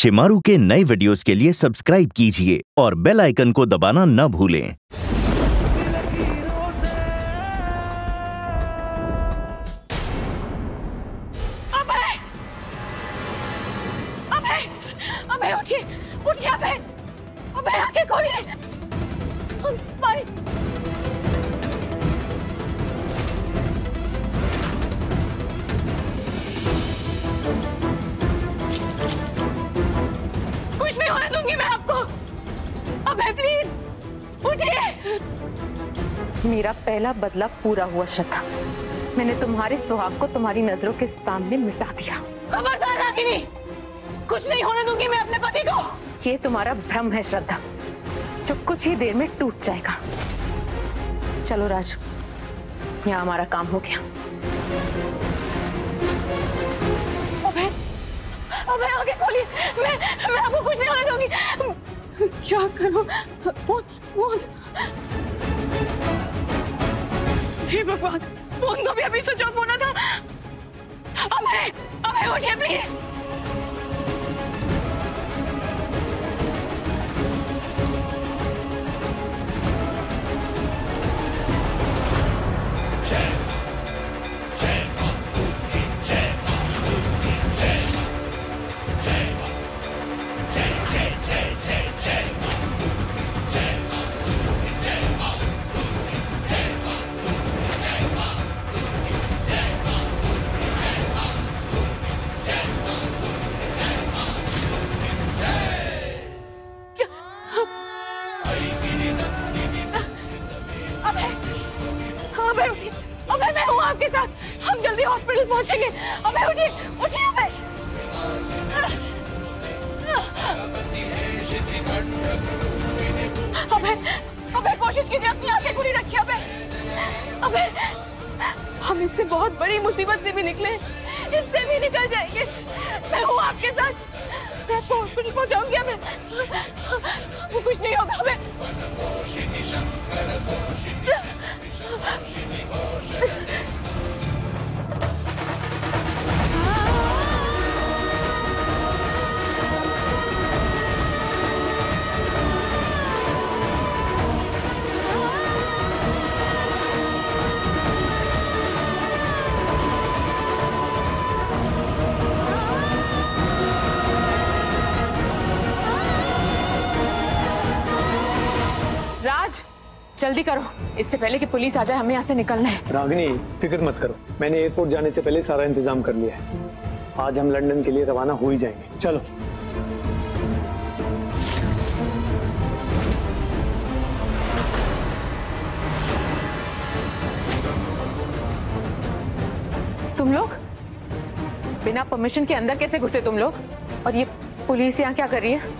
शेमारू के नए वीडियोस के लिए सब्सक्राइब कीजिए और बेल आइकन को दबाना न भूलें। अभय! अभय! अभय उठिए! उठिए अभय! अभय आंखें खोलिए! पानी! कुछ नहीं होने दूंगी मैं आपको। अभय प्लीज उठिए। मेरा पहला बदला पूरा हुआ श्रद्धा। मैंने तुम्हारे सुहाग को तुम्हारी नजरों के सामने मिटा दिया। खबरदार रागिनी, कुछ नहीं होने दूंगी मैं अपने पति को। ये तुम्हारा भ्रम है श्रद्धा, जो कुछ ही देर में टूट जाएगा। चलो राज, यहाँ हमारा काम हो गया। अभय, अभय आगे खोलिए। मैं आपको कुछ नहीं होने दूंगी। क्या करूं? फोन। हे भगवान, फोन तो भी अभी स्विच ऑफ होना था। अभय उठिए प्लीज। अभय मैं हूँ आपके साथ। हम जल्दी हॉस्पिटल पहुंचेंगे। अभय उठिए, उठिए अभय। अभय कोशिश कीजिए, अपनी आंखें खुली रखिए अभय। हम इससे बहुत बड़ी मुसीबत से भी निकले, इससे भी निकल जाएंगे। मैं हूँ आपके साथ। मैं आपको हॉस्पिटल पहुंचाऊंगी अभय। वो कुछ नहीं होगा अभय। राज, जल्दी करो, इससे पहले कि पुलिस आ जाए। हमें यहाँ से निकलना है। रागिनी, फिक्र मत करो, मैंने एयरपोर्ट जाने से पहले सारा इंतजाम कर लिया है। आज हम लंदन के लिए रवाना हो ही जाएंगे। चलो। तुम लोग बिना परमिशन के अंदर कैसे घुसे तुम लोग? और ये पुलिस यहाँ क्या कर रही है?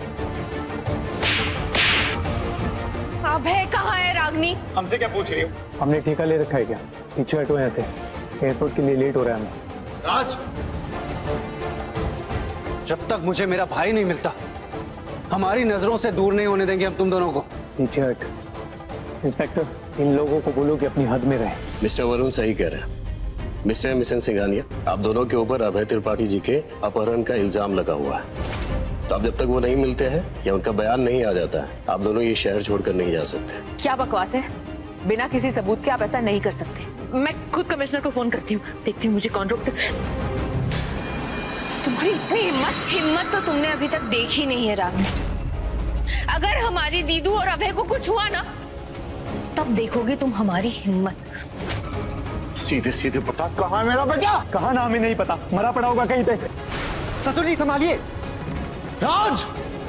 अभय कहाँ है रागिनी? हमसे क्या पूछ रही हो? हमने ठेका ले रखा है क्या? पीछे हटो यहाँ से, एयरपोर्ट के लिए लेट हो रहा है हमें। राज, जब तक मुझे मेरा भाई नहीं मिलता, हमारी नजरों से दूर नहीं होने देंगे हम तुम दोनों को। पीछे हट। इंस्पेक्टर, इन लोगों को बोलो कि अपनी हद में रहे। मिस्टर वरुण सही कह रहे हैं। मिस्टर मिशन सिंघानिया, आप दोनों के ऊपर अभय त्रिपाठी जी के अपहरण का इल्जाम लगा हुआ है। तो अब जब तक वो नहीं मिलते हैं या उनका बयान नहीं आ जाता है, आप दोनों ये शहर छोड़कर नहीं जा सकते। क्या बकवास है? बिना किसी सबूत के आप ऐसा नहीं कर सकते। मैं खुद कमिश्नर को फोन करती हूँ, देखती हूँ मुझे कौन रोकता। तुम्हारी इतनी हिम्मत तो तुमने अभी तक देखी नहीं है रागिनी। अगर हमारी दीदू और अभय को कुछ हुआ ना, तब देखोगे तुम हमारी हिम्मत। सीधे सीधे बता, कहाँ है मेरा बेटा? कहाँ ना, हमें नहीं पता, मरा पड़ा होगा कहीं पे। ससुर जी संभालिए। राज!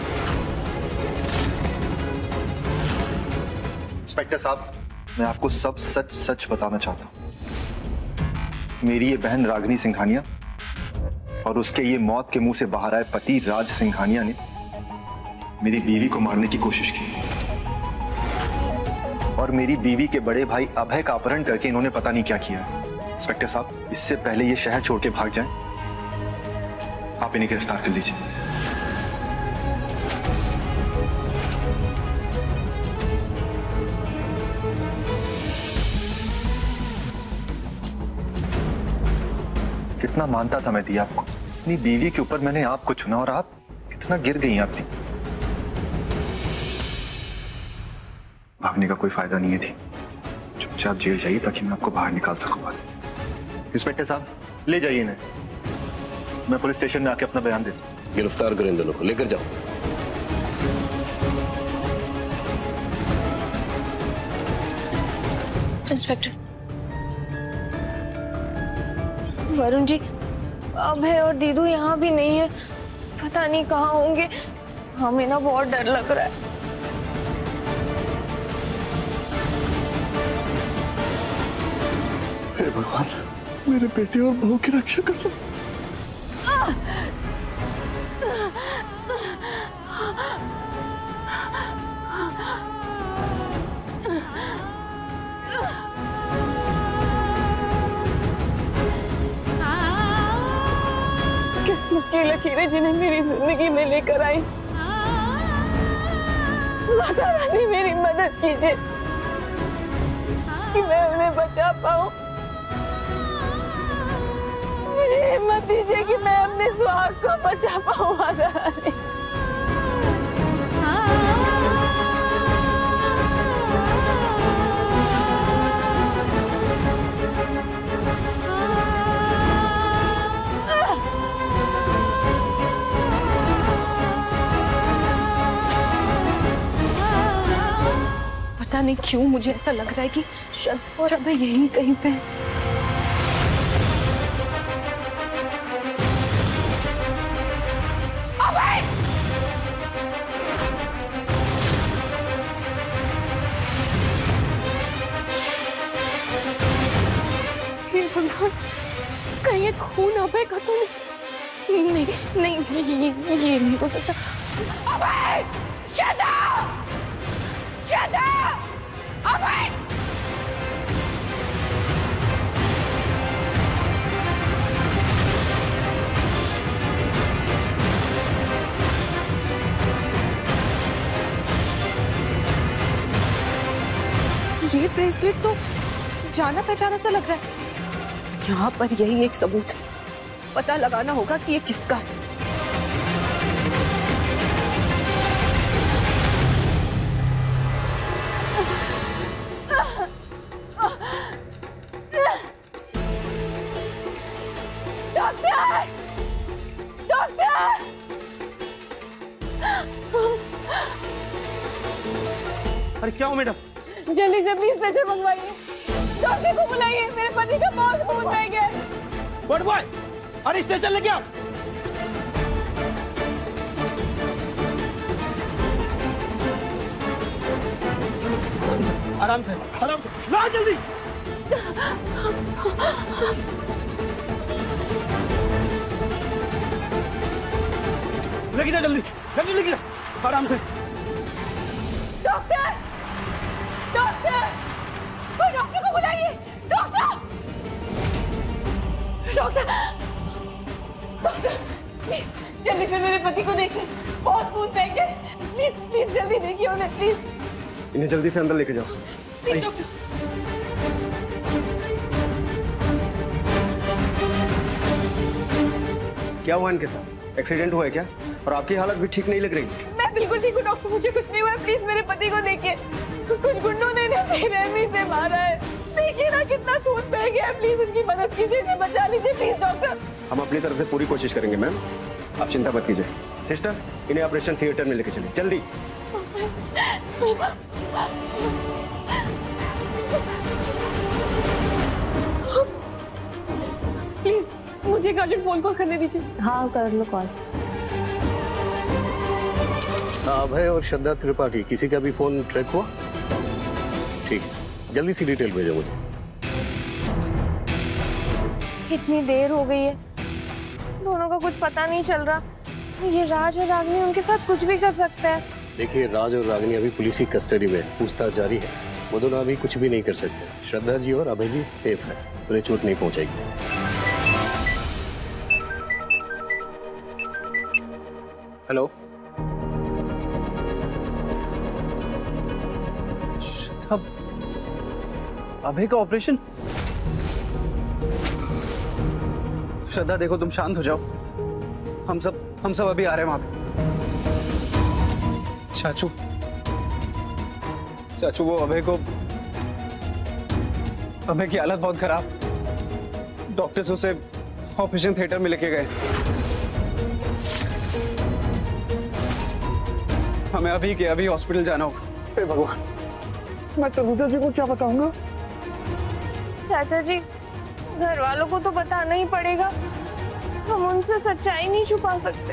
इंस्पेक्टर साहब, मैं आपको सब सच सच बताना चाहता हूं। मेरी ये बहन रागिनी सिंघानिया और उसके ये मौत के मुंह से बाहर आए पति राज सिंघानिया ने मेरी बीवी को मारने की कोशिश की और मेरी बीवी के बड़े भाई अभय का अपहरण करके इन्होंने पता नहीं क्या किया है। इंस्पेक्टर साहब, इससे पहले ये शहर छोड़ के भाग जाएं, आप इन्हें गिरफ्तार कर लीजिए। कितना मानता था मैं दिया आपको। अपनी बीवी के ऊपर मैंने आपको चुना और आप इतना गिर गई आप थी। भागने का कोई फायदा नहीं है थी। चुपचाप जेल जाइए ताकि मैं आपको बाहर निकाल सकूं। इंस्पेक्टर साहब ले जाइए इन्हें, मैं पुलिस स्टेशन में आके अपना बयान देता हूँ। गिरफ्तार करें दोनों को, लेकर जाओ। इंस्पेक्टर वरुण जी, अभय और दीदू यहाँ भी नहीं है, पता नहीं कहाँ होंगे। हमें ना बहुत डर लग रहा है। हे भगवान, मेरे बेटे और बहू की रक्षा कर लो। किस्मत की लकीरें जिन्हें मेरी जिंदगी में लेकर आई, माता रानी मेरी मदद कीजिए कि मैं उन्हें बचा पाऊं। मुझे हिम्मत दीजिए कि मैं अपने सुहाग को बचा पाऊं माता रानी। पता नहीं क्यों मुझे ऐसा लग रहा है कि श्रद्धा और अभय यहीं कहीं पे है। अभय! हे भगवान, कहीं ये खून अभय का तो नहीं? नहीं, ये नहीं हो सकता। अभय! श्रद्धा! श्रद्धा! अभय! ये ब्रेसलेट तो जाना पहचाना सा लग रहा है। यहाँ पर यही एक सबूत है, पता लगाना होगा कि ये किसका है। अरे क्या हो मैडम? जल्दी से प्लीज स्ट्रेचर मंगवाइए। डॉक्टर को बुलाइए, मेरे पति का मौत खून बह गया। बॉय, अरे स्टेशन लेके आओ। आराम से ला जल्दी। लेके जा जल्दी लेके जा, आराम से। डॉक्टर को बुलाइए। डॉक्टर प्लीज जल्दी से मेरे पति को देखिए, बहुत खून बह गया। प्लीज जल्दी देखिए उन्हें, प्लीज। इन्हें जल्दी से अंदर लेके जाओ। Please doctor. क्या हुआ इनके साथ? एक्सीडेंट हुआ है क्या? और आपकी हालत भी ठीक नहीं लग रही। मैं बिल्कुल ठीक हूँ डॉक्टर, मुझे कुछ नहीं हुआ है। प्लीज मेरे पति को देखिए, कुछ गुंडों ने इन्हें बेरहमी से मारा है। देखिए ना कितना खून बह गया है। प्लीज उनकी मदद कीजिए, इन्हें बचा लीजिए प्लीज डॉक्टर। हम अपनी तरफ से पूरी कोशिश करेंगे मैम, आप चिंता मत कीजिए। सिस्टर, इन्हें ऑपरेशन थिएटर में लेके चलिए जल्दी। प्लीज मुझे एक अर्जेंट फोन कॉल करने दीजिए। हाँ कर लो कॉल। अभय और श्रद्धा त्रिपाठी, किसी का भी फोन ट्रैक हुआ? ठीक, जल्दी सी डिटेल भेजो मुझे। इतनी देर हो गई है, दोनों का कुछ पता नहीं चल रहा। ये राज और रागिनी उनके साथ कुछ भी कर सकते हैं। देखिए, राज और रागिनी अभी पुलिस की कस्टडी में, पूछताछ जारी है। वो दोनों अभी कुछ भी नहीं कर सकते। श्रद्धा जी और अभय जी सेफ है, उन्हें चोट नहीं पहुंचाएगी। हेलो, अभय का ऑपरेशन? श्रद्धा देखो, तुम शांत हो जाओ। हम सब अभी आ रहे हैं वहां पे। चाचू, चाचू वो अभय की हालत बहुत खराब। डॉक्टर्स उसे ऑपरेशन थिएटर में लेके गए। हमें अभी के अभी हॉस्पिटल जाना होगा। हे भगवान, मैं तनुजा जी को क्या बताऊंगा? चाचा जी, घर वालों को तो बताना ही पड़ेगा। हम उनसे सच्चाई नहीं छुपा सकते।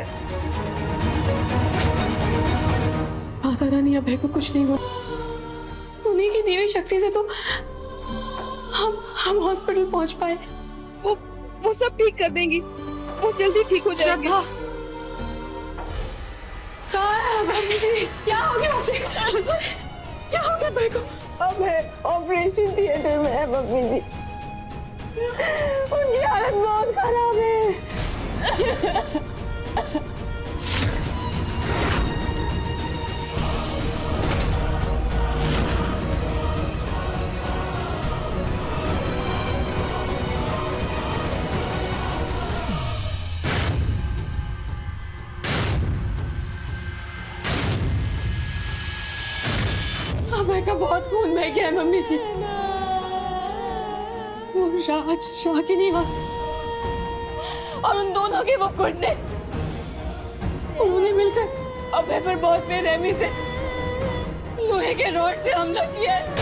माता रानी अभय को कुछ नहीं हुआ। उन्हीं की दी हुई शक्ति से तो हम हॉस्पिटल पहुंच पाए। वो सब ठीक कर देंगी। वो जल्दी ठीक हो जाएंगे। कहाँ है अभय जी? क्या हो गया मुझे? क्या हो गया अभय को? अभय ऑपरेशन थिएटर में है मम्मी जी। उनकी हालत बहुत खराब है। अभय का बहुत खून बह गया है मम्मी जी। वो रागिनी और उन दोनों के वो गुंडे, उन्होंने मिलकर अभय पर बहुत बेरहमी से लोहे के रोड से हमला किया है।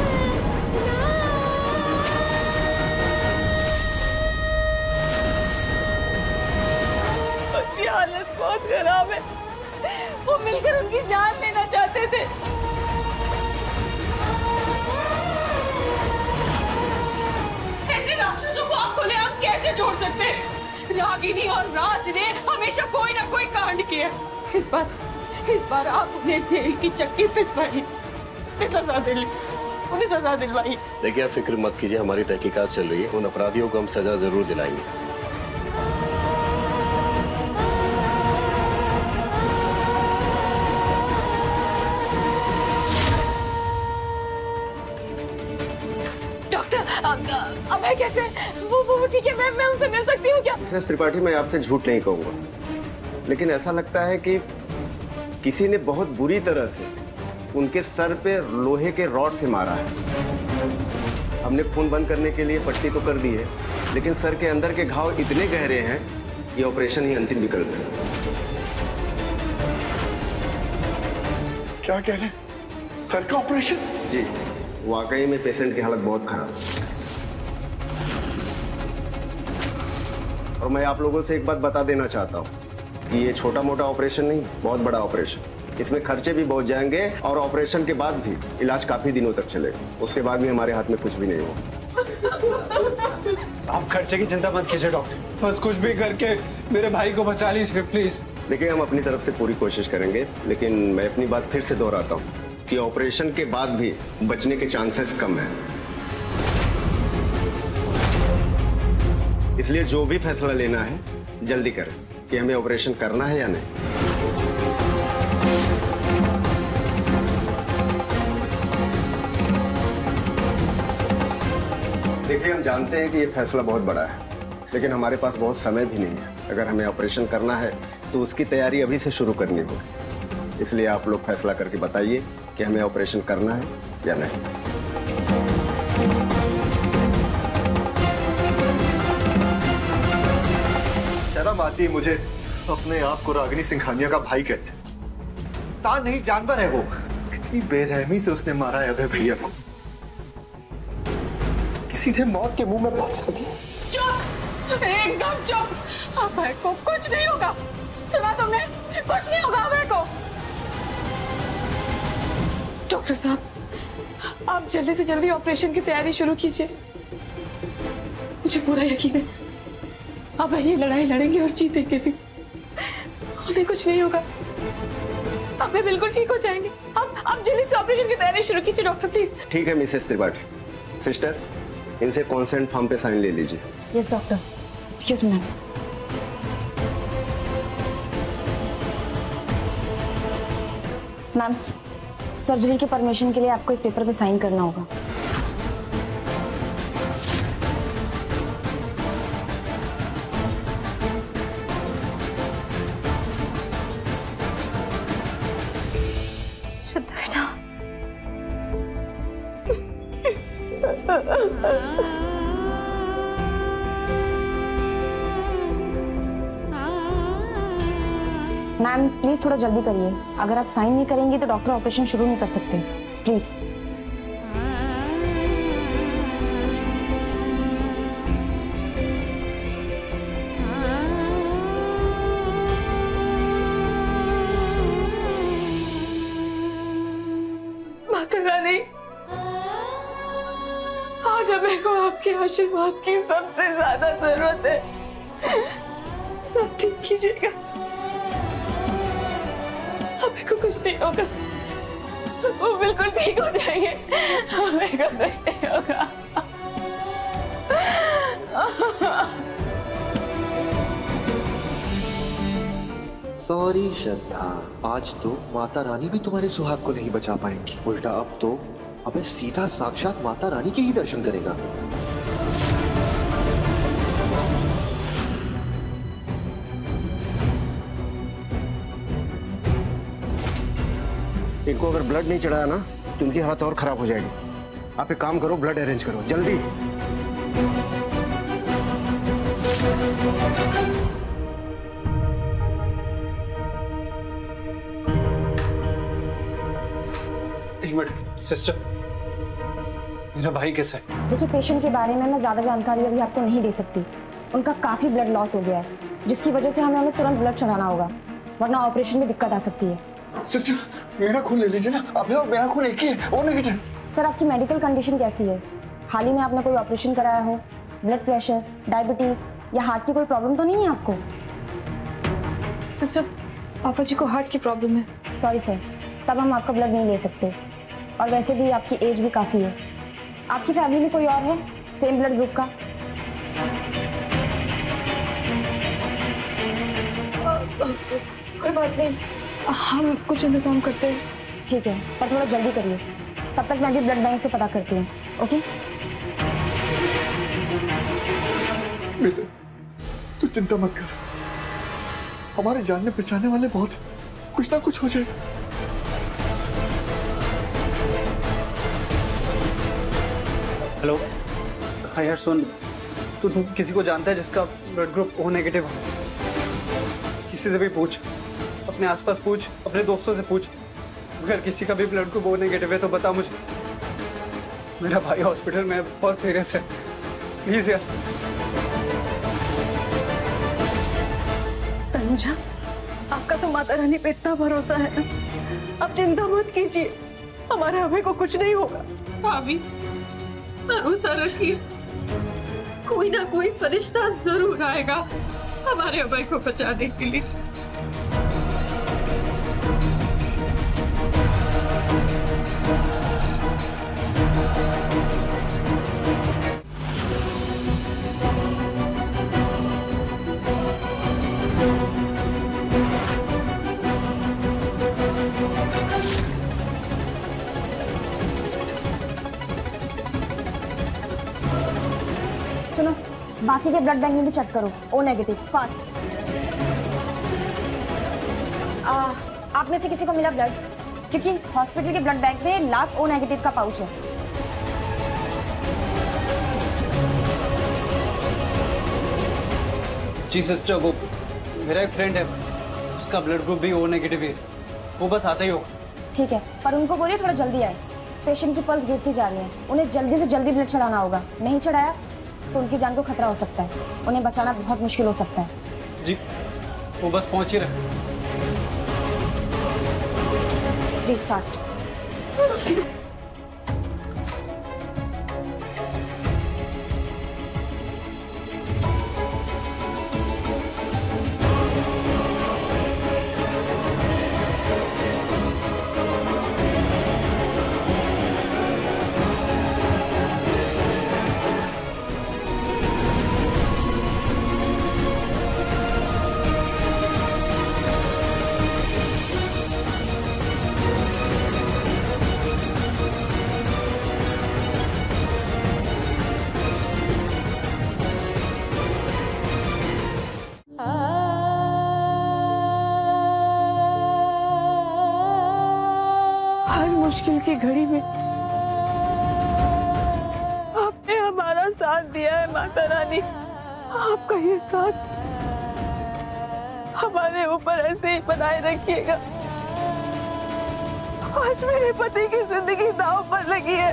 उनकी हालत बहुत खराब है। वो मिलकर उनकी जान लेना चाहते थे। ऐसे राक्षसों को आप खुलेआम कैसे छोड़ सकते हैं? रागिनी और राज ने हमेशा कोई ना कोई कांड किया। इस बार आप उन्हें जेल की चक्की पिसवाई, उन्हें सजा दिलवाई। देखिए, आप फिक्र मत कीजिए, हमारी तहकीकात चल रही है। उन अपराधियों को हम सजा जरूर दिलाएंगे। अभय कैसे? वो ठीक है। मैं उनसे मिल सकती हूँ क्या? मिसेस त्रिपाठी, मैं आपसे झूठ नहीं कहूंगा, लेकिन ऐसा लगता है कि किसी ने बहुत बुरी तरह से उनके सर पे लोहे के रॉड से मारा है। हमने खून बंद करने के लिए पट्टी तो कर दी है, लेकिन सर के अंदर के घाव इतने गहरे हैं, ये ऑपरेशन ही अंतिम विकल्प है। क्या कह रहे हैं? सर का ऑपरेशन? जी, वाकई में पेशेंट की हालत बहुत खराब है। और मैं आप लोगों से एक बात बता देना चाहता हूँ कि ये छोटा मोटा ऑपरेशन नहीं, बहुत बड़ा ऑपरेशन। इसमें खर्चे भी बहुत जाएंगे और ऑपरेशन के बाद भी इलाज काफी दिनों तक चलेगा। उसके बाद भी हमारे हाथ में कुछ भी नहीं होगा। आप खर्चे की चिंता मत कीजिए डॉक्टर, बस कुछ भी करके मेरे भाई को बचा लीजिए प्लीज। देखिए, हम अपनी तरफ से पूरी कोशिश करेंगे, लेकिन मैं अपनी बात फिर से दोहराता हूँ कि ऑपरेशन के बाद भी बचने के चांसेस कम हैं। इसलिए जो भी फैसला लेना है जल्दी करें कि हमें ऑपरेशन करना है या नहीं। देखिए, हम जानते हैं कि ये फैसला बहुत बड़ा है, लेकिन हमारे पास बहुत समय भी नहीं है। अगर हमें ऑपरेशन करना है तो उसकी तैयारी अभी से शुरू करनी होगी। इसलिए आप लोग फैसला करके बताइए कि हमें ऑपरेशन करना है या नहीं। शर्म आती है मुझे, अपने आप को रागिनी सिंघानिया का भाई कहते। इंसान नहीं, जानवर है वो। कितनी बेरहमी से उसने मारा है अभय भैया को, सीधे मौत के मुंह में पहुंचा दिया। चुप, एकदम चुप। अभय को कुछ नहीं होगा। सुना तुमने? कुछ नहीं होगा अभय को। डॉक्टर साहब, आप जल्दी से जल्दी ऑपरेशन की तैयारी शुरू कीजिए। मुझे पूरा यकीन है अभय ये लड़ाई लड़ेंगे और जीतेंगे भी। उन्हें कुछ नहीं होगा। अभय बिल्कुल ठीक हो जाएंगे। आप जल्दी से ऑपरेशन की तैयारी शुरू कीजिए डॉक्टर प्लीज। ठीक है मिसेस त्रिपाठी। सिस्टर, इनसे कॉन्सेंट फॉर्म पे साइन ले लीजिए। Yes doctor. Excuse me ma'am. Ma'am, surgery के परमिशन के लिए आपको इस पेपर पे साइन करना होगा। श्रद्धा बेटा, मैम प्लीज थोड़ा जल्दी करिए। अगर आप साइन नहीं करेंगी तो डॉक्टर ऑपरेशन शुरू नहीं कर सकते, प्लीज। माता रानी, आज अभय को आपके आशीर्वाद की सबसे ज्यादा जरूरत है। सब ठीक कीजिएगा, अभय को कुछ नहीं होगा, वो बिल्कुल ठीक हो जाएंगे, अभय को कुछ नहीं होगा। सॉरी श्रद्धा, आज तो माता रानी भी तुम्हारे सुहाग को नहीं बचा पाएंगी। उल्टा अब तो अबे सीधा साक्षात माता रानी के ही दर्शन करेगा। इनको अगर ब्लड नहीं चढ़ाया ना तो इनकी हालत और खराब हो जाएगी। आप एक काम करो, ब्लड अरेंज करो जल्दी। एक मिनट सिस्टर, मेरा भाई कैसा है? देखिए पेशेंट के बारे में मैं ज्यादा जानकारी अभी आपको नहीं दे सकती। उनका काफी ब्लड लॉस हो गया है, जिसकी वजह से हमें उन्हें तुरंत ब्लड चढ़ाना होगा, वरना ऑपरेशन में दिक्कत आ सकती है। सिस्टर मेरा खून ले लीजिए ना, अभी मेरा खून एक ही है, ओ नेगेटिव। सर आपकी मेडिकल कंडीशन कैसी है? हाल ही में आपने कोई ऑपरेशन कराया हो? ब्लड प्रेशर, डायबिटीज या हार्ट की कोई प्रॉब्लम तो नहीं है आपको? सिस्टर, पापा जी को हार्ट की प्रॉब्लम है। सॉरी सर, तब हम आपका ब्लड नहीं ले सकते, और वैसे भी आपकी एज भी काफी है। आपकी फैमिली में कोई और है सेम ब्लड ग्रुप का? कोई बात नहीं, हम कुछ इंतजाम करते हैं। ठीक है, पर थोड़ा जल्दी करिए, तब तक मैं भी ब्लड बैंक से पता करती हूँ। ओके? बेटा तू चिंता मत कर, हमारे जानने पहचानने वाले बहुत, कुछ ना कुछ हो जाएगा। हेलो, हाँ यार सुन, तू किसी को जानता है जिसका ब्लड ग्रुप ओ नेगेटिव हो? किसी से भी पूछ, अपने आसपास पूछ, अपने दोस्तों से पूछ, अगर किसी का भी ब्लड ग्रुप ओ नेगेटिव है तो बता मुझे। मेरा भाई हॉस्पिटल में बहुत सीरियस है, प्लीज यार। तनुजा, आपका तो माता रानी पे इतना भरोसा है, आप चिंता मत कीजिए, हमारे अभय को कुछ नहीं होगा। भाभी भरोसा रखिए, कोई ना कोई फरिश्ता जरूर आएगा हमारे अभय को बचाने के लिए। सुनो, बाकी के ब्लड बैंक में भी चेक करो, ओ नेगेटिव, फास्ट। आप में से किसी को मिला ब्लड? क्योंकि इस हॉस्पिटल के ब्लड बैंक में लास्ट ओ नेगेटिव का पाउच है। जी सिस्टर, वो मेरा एक फ्रेंड है, उसका ब्लड ग्रुप भी ओ नेगेटिव है, वो बस आता ही होगा। ठीक है, पर उनको बोलिए थोड़ा जल्दी आए, पेशेंट की पल्स गिरती जा रही है, उन्हें जल्दी से जल्दी ब्लड चढ़ाना होगा। नहीं चढ़ाया तो उनकी जान को खतरा हो सकता है, उन्हें बचाना बहुत मुश्किल हो सकता है। जी, वो बस पहुंच ही रहे। Please fast. मुश्किल की घड़ी में आपने हमारा साथ दिया है माता रानी। आपका ये साथ हमारे ऊपर ऐसे ही बनाए रखिएगा। आज मेरे पति की जिंदगी दांव पर लगी है,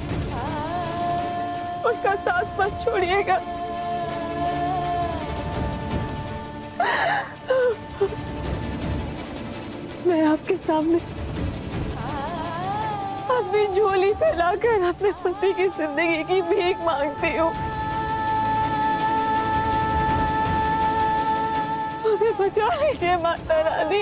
उनका साथ मत छोड़िएगा। मैं आपके सामने अपनी झोली फैलाकर अपने पति की जिंदगी की भीख मांगती हूँ। मुझे बचा लीजिए माता रानी।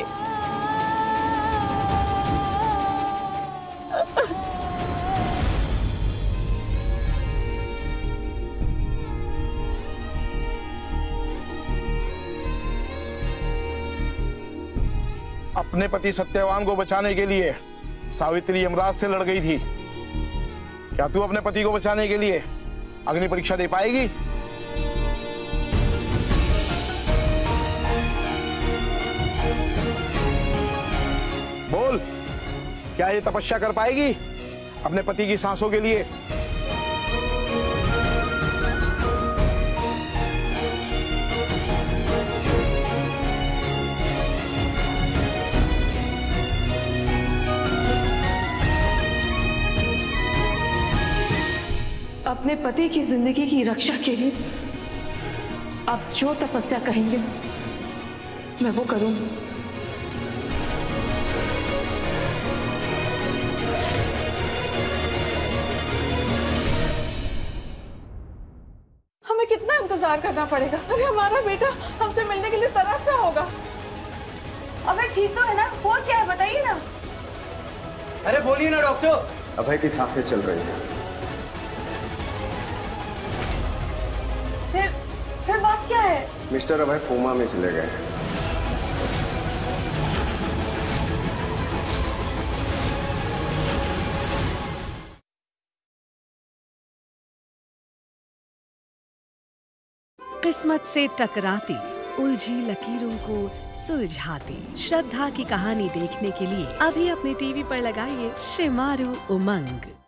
अपने पति सत्यवान को बचाने के लिए सावित्री यमराज से लड़ गई थी। क्या तू अपने पति को बचाने के लिए अग्नि परीक्षा दे पाएगी? बोल, क्या ये तपस्या कर पाएगी अपने पति की सांसों के लिए? अपने पति की जिंदगी की रक्षा के लिए आप जो तपस्या कहेंगे मैं वो करूंगी। हमें कितना इंतजार करना पड़ेगा? अरे हमारा बेटा हमसे मिलने के लिए तरस रहा होगा। अबे ठीक तो है ना? वो क्या है बताइए ना। अरे बोलिए ना डॉक्टर। अभय की सांसें चल रही हैं। फिर बात क्या है? मिस्टर अभय कोमा में चले गए हैं। किस्मत से टकराती उलझी लकीरों को सुलझाती श्रद्धा की कहानी देखने के लिए अभी अपने टीवी पर लगाइए शेमारू उमंग।